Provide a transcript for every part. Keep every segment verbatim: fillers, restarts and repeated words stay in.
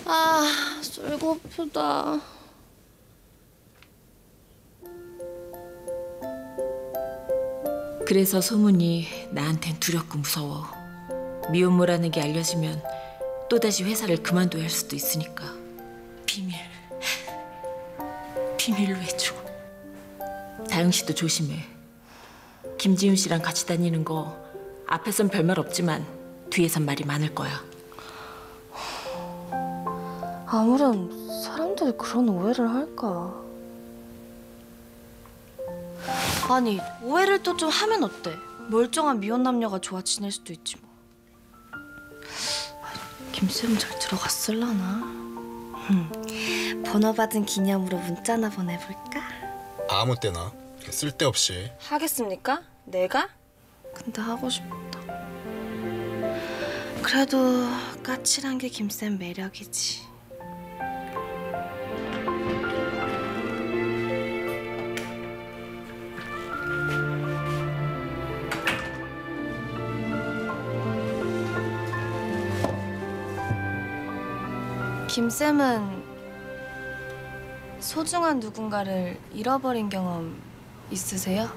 아, 술 고프다. 그래서 소문이 나한텐 두렵고 무서워. 미혼모라는 게 알려지면 또다시 회사를 그만둬야 할 수도 있으니까. 비밀. 비밀로 해줘. 다영 씨도 조심해. 김지훈 씨랑 같이 다니는 거 앞에선 별말 없지만 뒤에선 말이 많을 거야. 아무런 사람들이 그런 오해를 할까? 아니, 오해를 또 좀 하면 어때? 멀쩡한 미혼 남녀가 좋아 지낼 수도 있지 뭐. 김쌤은 잘 들어갔을라나? 흠, 번호 받은 기념으로 문자나 보내볼까? 아무 때나 쓸데없이. 하겠습니까? 내가? 근데 하고 싶다. 그래도 까칠한 게 김쌤 매력이지. 김쌤은 소중한 누군가를 잃어버린 경험 있으세요?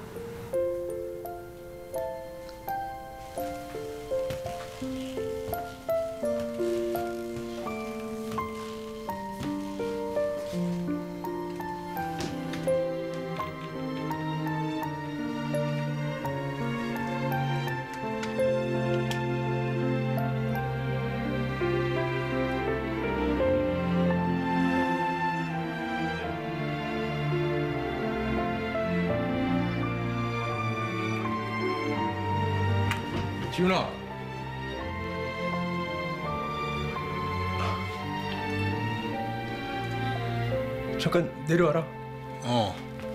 지훈아. 잠깐 내려와라. 어.